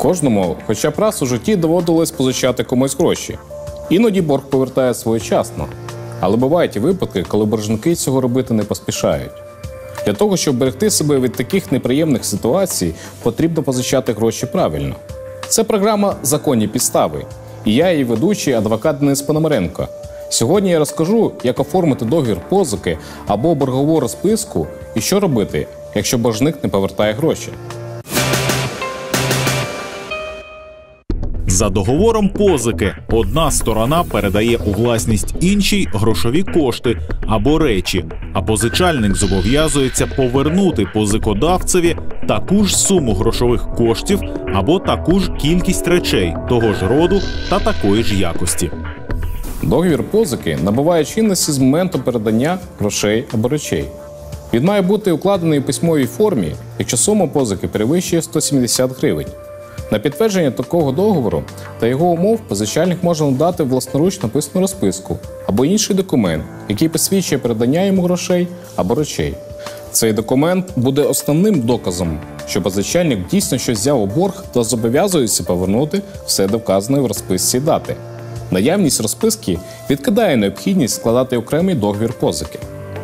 Кожному хоча б раз у житті доводилось позичати комусь гроші. Іноді борг повертає своєчасно. Але бувають і випадки, коли боржники цього робити не поспішають. Для того, щоб берегти себе від таких неприємних ситуацій, потрібно позичати гроші правильно. Це програма «Законні підстави». І я, її ведучий, адвокат Денис Пономаренко. Сьогодні я розкажу, як оформити договір позики або боргову розписку і що робити, якщо боржник не повертає гроші. За договором позики одна сторона передає у власність іншій грошові кошти або речі, а позичальник зобов'язується повернути позикодавцеві таку ж суму грошових коштів або таку ж кількість речей того ж роду та такої ж якості. Договір позики набуває чинності з моменту передання грошей або речей. Він має бути укладений у письмовій формі, якщо сума позики перевищує 170 гривень. На підтвердження такого договору та його умов позичальник може надати власноруч написану розписку або інший документ, який посвідчує передання йому грошей або речей. Цей документ буде основним доказом, що позичальник дійсно щось взяв у борг та зобов'язується повернути все до вказаної в розписці дати. Наявність розписки відкидає необхідність складати окремий договір позики.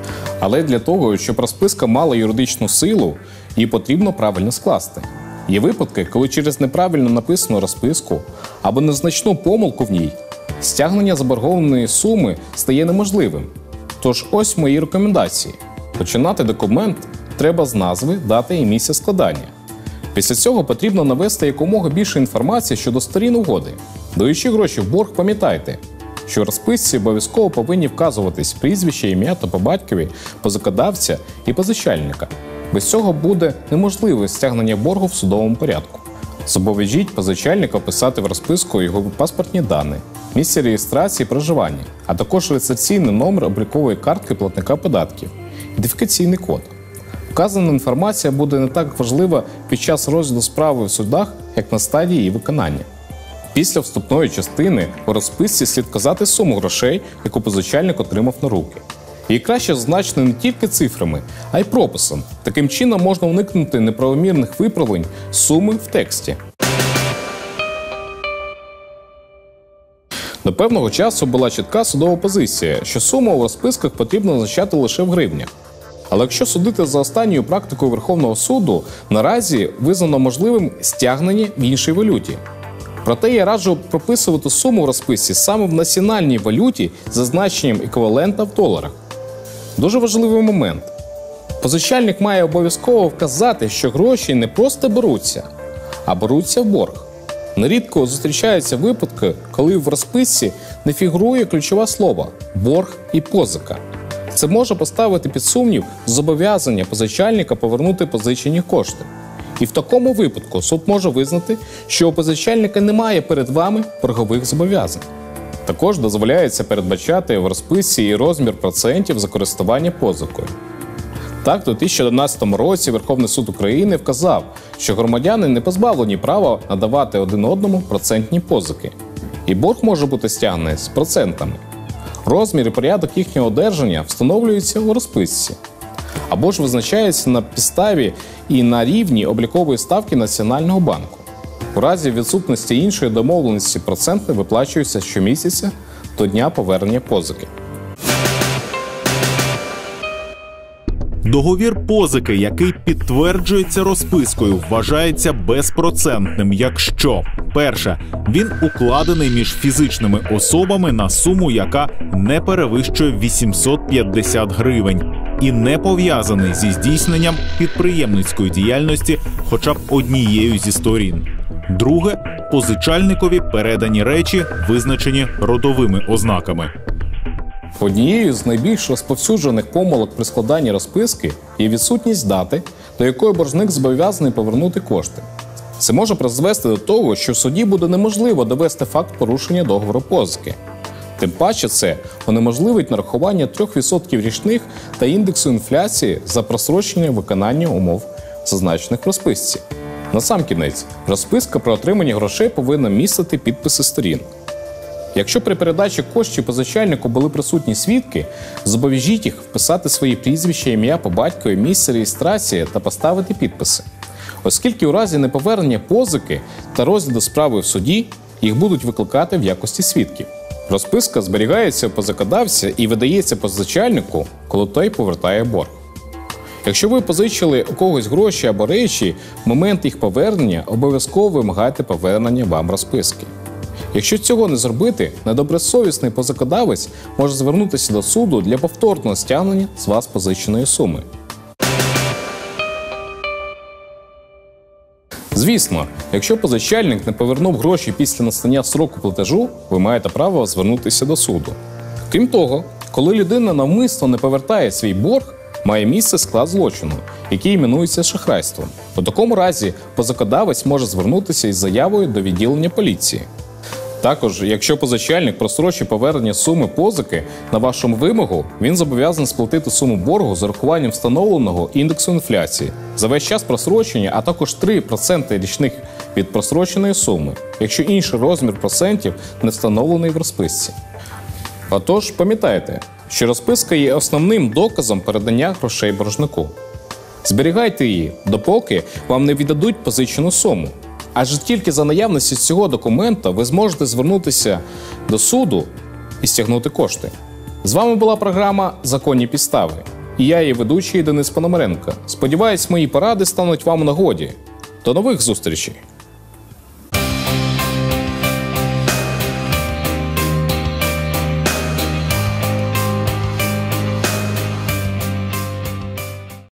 Але для того, щоб розписка мала юридичну силу, її потрібно правильно скласти. Є випадки, коли через неправильно написану розписку або незначну помилку в ній стягнення заборгованої суми стає неможливим. Тож ось мої рекомендації. Починати документ треба з назви, дати і місця складання. Після цього потрібно навести якомога більше інформації щодо сторін угоди. Даючи гроші в борг, пам'ятайте, що в розписці обов'язково повинні вказуватись прізвище, ім'я та по батькові позикодавця і позичальника. Без цього буде неможливе стягнення боргу в судовому порядку. Зобов'яжіть позичальника вписати в розписку його паспортні дані, місце реєстрації і проживання, а також реєстраційний номер облікової картки платника податків, ідентифікаційний код. Вказана інформація буде не так важлива під час розгляду справи в судах, як на стадії її виконання. Після вступної частини у розписці слід вказати суму грошей, яку позичальник отримав на руки. Її краще зазначити не тільки цифрами, а й прописом. Таким чином можна уникнути неправомірних виправлень суми в тексті. До певного часу була чітка судова позиція, що суму у розписках потрібно зазначати лише в гривнях. Але якщо судити за останньою практикою Верховного суду, наразі визнано можливим стягнення в іншій валюті. Проте я раджу прописувати суму в розписці саме в національній валюті з зазначенням еквівалента в доларах. Дуже важливий момент. Позичальник має обов'язково вказати, що гроші не просто беруться, а беруться в борг. Нерідко зустрічаються випадки, коли в розписці не фігурує ключове слово «борг» і «позика». Це може поставити під сумнів зобов'язання позичальника повернути позичені кошти. І в такому випадку суд може визнати, що у позичальника немає перед вами боргових зобов'язань. Також дозволяється передбачати в розписці і розмір процентів за користування позикою. Так, у 2011 році Верховний суд України вказав, що громадяни не позбавлені права надавати один одному процентні позики. І борг може бути стягнений з процентами. Розмір і порядок їхнього одержання встановлюються у розписці. Або ж визначається на підставі і на рівні облікової ставки Національного банку. У разі відсутності іншої домовленості проценти виплачуються щомісяця до дня повернення позики. Договір позики, який підтверджується розпискою, вважається безпроцентним, якщо: перше, він укладений між фізичними особами на суму, яка не перевищує 850 гривень, і не пов'язаний зі здійсненням підприємницької діяльності хоча б однією зі сторін. Друге, позичальникові передані речі, визначені родовими ознаками. Однією з найбільш розповсюджених помилок при складанні розписки є відсутність дати, до якої боржник зобов'язаний повернути кошти. Це може призвести до того, що в суді буде неможливо довести факт порушення договору позики. Тим паче це унеможливить нарахування 3% річних та індексу інфляції за просрочення виконання умов, зазначених в розписці. Насамкінець, розписка про отримання грошей повинна містити підписи сторін. Якщо при передачі коштів позичальнику були присутні свідки, зобов'яжіть їх вписати свої прізвища, ім'я по батькові, місце реєстрації та поставити підписи. оскільки у разі неповернення позики та розгляду справи в суді їх будуть викликати в якості свідків. Розписка зберігається у позикодавця і видається позичальнику, коли той повертає борг. Якщо ви позичили у когось гроші або речі, в момент їх повернення обов'язково вимагайте повернення вам розписки. Якщо цього не зробити, недобросовісний позикодавець може звернутися до суду для повторного стягнення з вас позиченої суми. Звісно, якщо позичальник не повернув гроші після настання строку платежу, ви маєте право звернутися до суду. Крім того, коли людина навмисно не повертає свій борг, має місце склад злочину, який іменується шахрайством. У такому разі позикодавець може звернутися із заявою до відділення поліції. Також, якщо позичальник прострочить повернення суми позики на вашу вимогу, він зобов'язаний сплатити суму боргу з урахуванням встановленого індексу інфляції за весь час прострочення, а також 3% річних від простроченої суми, якщо інший розмір процентів не встановлений в розписці. Отож, пам'ятайте, що розписка є основним доказом передання грошей боржнику. Зберігайте її, допоки вам не віддадуть позичену суму. Адже тільки за наявності цього документа ви зможете звернутися до суду і стягнути кошти. З вами була програма «Законні підстави». І я її ведучий Денис Пономаренко. Сподіваюсь, мої поради стануть вам у нагоді. До нових зустрічей!